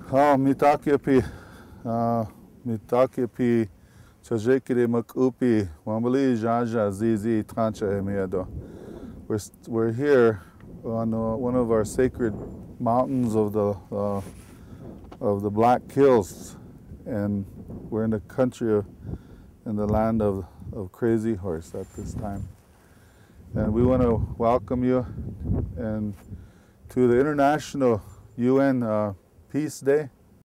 Mitakiapi, mitakiapi, chajekire makupi, wambali jaja zizi trancha emiado. We're here on one of our sacred mountains of the Black Hills, and we're in the country in the land of Crazy Horse at this time. And we want to welcome you and to the International UN Peace Day